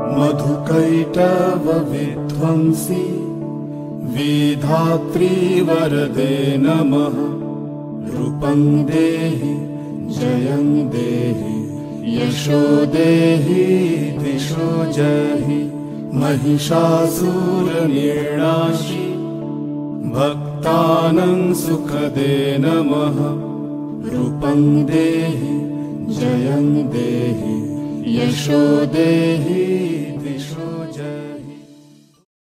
मधुकैटवविध्वंसी विधात्री वरदे नमः। रूपं देहि जयं देहि यशो देहि दिशो जहि। महिषासुरनिर्णाशि भक्तानां सुखदे नमः। रूपं देहि जयं देहि यशो देहि